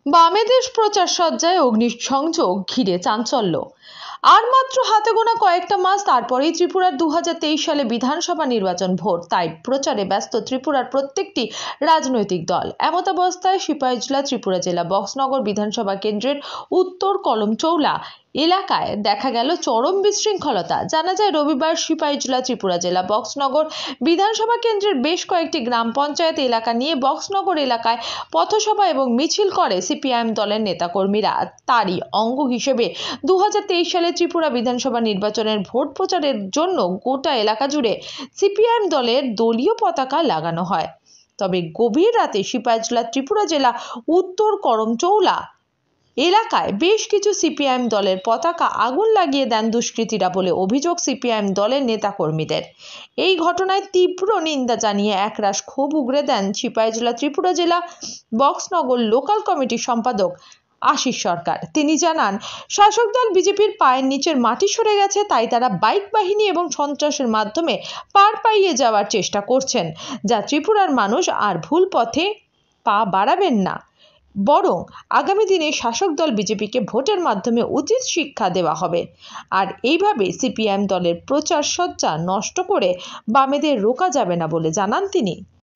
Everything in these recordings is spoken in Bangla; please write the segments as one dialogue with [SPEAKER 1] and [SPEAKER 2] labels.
[SPEAKER 1] বামেদের প্রচার সজ্জায় অগ্নিসংযোগ ঘিরে চাঞ্চল্য। আর মাত্র হাতে গোনা কয়েকটা মাস, তারপরেই ত্রিপুরার 2023 সালে বিধানসভা নির্বাচন ভোট। তাই প্রচারে ব্যস্ত ত্রিপুরার প্রত্যেকটি রাজনৈতিক দল। এমতাবস্থায় সিপাহীজলা ত্রিপুরা জেলা বক্সনগর বিধানসভা কেন্দ্রের উত্তর কলমচৌলা এলাকায় দেখা গেল চরম বিশৃঙ্খলতা। জানা যায়, রবিবার সিপাহীজলা ত্রিপুরা জেলা বক্সনগর বিধানসভা কেন্দ্রের বেশ কয়েকটি গ্রাম পঞ্চায়েত এলাকা নিয়ে বক্সনগর এলাকায় পথসভা এবং মিছিল করে সিপিআইএম দলের নেতাকর্মীরা। তারই অঙ্গ হিসেবে 2023 সালে ত্রিপুরা বিধানসভা নির্বাচনের ভোট প্রচারের জন্য গোটা এলাকা জুড়ে সিপিআইএম দলের দলীয় পতাকা লাগানো হয়। তবে গভীর রাতে সিপাহীজলা ত্রিপুরা জেলা উত্তর করমচৌলা এলাকায় বেশ কিছু সিপিআইএম দলের পতাকা আগুন লাগিয়ে দেন দুষ্কৃতীরা বলে অভিযোগ সিপিআইএম দলের নেতাকর্মীদের। এই ঘটনায় তীব্র নিন্দা জানিয়ে একরাশ ক্ষোভ উগরে দেন সিপাহীজলা ত্রিপুরা জেলা বক্সনগর লোকাল কমিটির সম্পাদক আশিস সরকার। তিনি জানান, শাসক দল বিজেপির পায়ের নিচের মাটি সরে গেছে, তাই তারা বাইক বাহিনী এবং সন্ত্রাসের মাধ্যমে পার পাইয়ে যাওয়ার চেষ্টা করছেন, যা ত্রিপুরার মানুষ আর ভুল পথে পা বাড়াবেন না, বরং আগামী দিনে শাসক দল বিজেপিকে ভোটের মাধ্যমে উচিত শিক্ষা দেওয়া হবে। আর এইভাবে সিপিআইএম দলের প্রচার সজ্জা নষ্ট করে বামেদের রোকা যাবে না বলে জানান তিনি।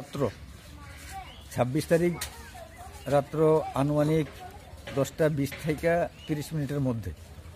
[SPEAKER 2] 26 তারিখ রাত্র আনুমানিক 10:20 থেকে 30 মিনিটের মধ্যে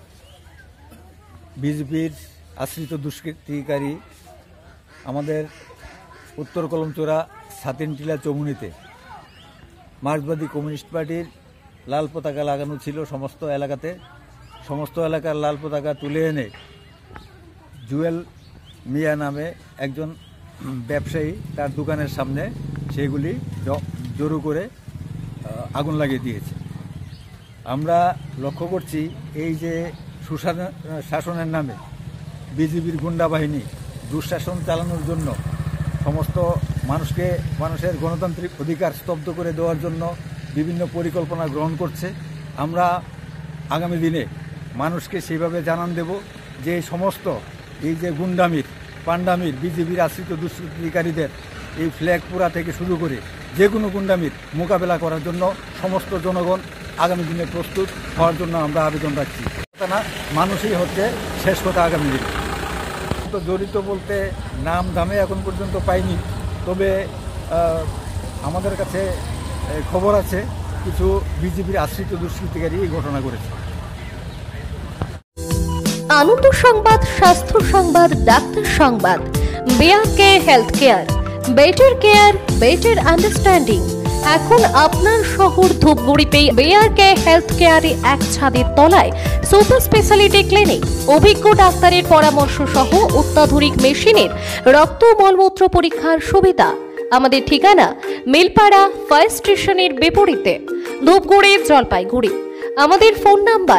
[SPEAKER 2] বিজেপির আশ্রিত দুষ্কৃতিকারী আমাদের উত্তর কলমচৌরা ছাতিনটিলা চৌমুনিতে মার্ক্সবাদী কমিউনিস্ট পার্টির লাল পতাকা লাগানো ছিল সমস্ত এলাকাতে। সমস্ত এলাকার লাল পতাকা তুলে এনে জুয়েল মিয়া নামে একজন ব্যবসায়ী তার দোকানের সামনে সেগুলি জড়ো করে আগুন লাগিয়ে দিয়েছে। আমরা লক্ষ্য করছি, এই যে শাসনের নামে বিজেপির গুন্ডা বাহিনী দুঃশাসন চালানোর জন্য সমস্ত মানুষের গণতান্ত্রিক অধিকার স্তব্ধ করে দেওয়ার জন্য বিভিন্ন পরিকল্পনা গ্রহণ করছে। আমরা আগামী দিনে মানুষকে সেইভাবে জানান দেব যে সমস্ত এই যে গুন্ডামির পান্ডামির বিজেপির আশ্রিত দুষ্কৃতিকারীদের এই ফ্ল্যাগ পোড়া থেকে শুরু করে যে কোনো গুন্ডামির মোকাবেলা করার জন্য সমস্ত জনগণ আগামী দিনে প্রস্তুত হওয়ার জন্য আমরা আবেদন রাখছি। না, মানুষই হচ্ছে শেষ কথা আগামী দিনে। তো জড়িত বলতে নাম দামে এখন পর্যন্ত পাইনি, তবে আমাদের কাছে খবর আছে কিছু বিজেপির আশ্রিত দুষ্কৃতিকারী এই ঘটনা করেছে।
[SPEAKER 3] আনন্দ সংবাদ, স্বাস্থ্য সংবাদ, ডাক্তার সংবাদ, BRK health care, better care, better understanding. এখন আপনার শহর ধূপগুড়িতে বিআরকে হেলথ কেয়ারে এক ছাদের তলায় সুপার স্পেশালিটি ক্লিনিক, অভিজ্ঞ ডাক্তারের পরামর্শ সহ অত্যাধুনিক মেশিনের রক্ত মলমূত্র পরীক্ষার সুবিধা। আমাদের ঠিকানা মিলপাড়া ফায়ার স্টেশনের বিপরীতে, ধূপগুড়ি, জলপাইগুড়ি। আমাদের ফোন নাম্বার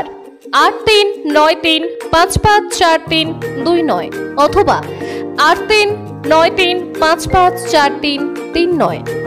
[SPEAKER 3] 8393554329 অথবা 8393554339।